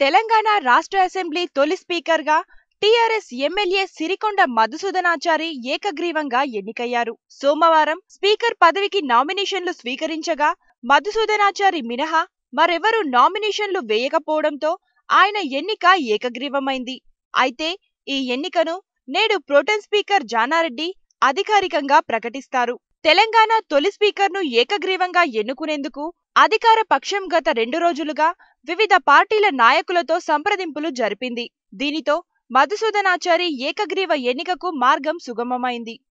తెలంగాణ రాష్ట్ర అసెంబ్లీ తొలి స్పీకర్గా టీఆర్ఎస్ ఎమ్మెల్యే సిరికొండ మధుసూదనాచారి ఏకగ్రీవంగా ఎన్నికయ్యారు. సోమవారం స్పీకర్ పదవికి నామినేషన్లు స్వీకరించగా మధుసూదనాచారి మినహా మరెవరూ నామినేషన్లు వేయకపోవడంతో ఆయన ఎన్నిక ఏకగ్రీవమైంది. అయితే ఈ ఎన్నికను నేడు ప్రోటెం స్పీకర్ జానారెడ్డి అధికారికంగా ప్రకటిస్తారు. తెలంగాణ తొలి స్పీకర్ను ఏకగ్రీవంగా ఎన్నుకునేందుకు అధికార పక్షం గత 2 రోజులుగా వివిధ పార్టీల నాయకులతో సంప్రదింపులు జరిపింది. దీనితో మధుసూదనాచారి ఏకగ్రీవ ఎన్నికకు మార్గం సుగమమైంది.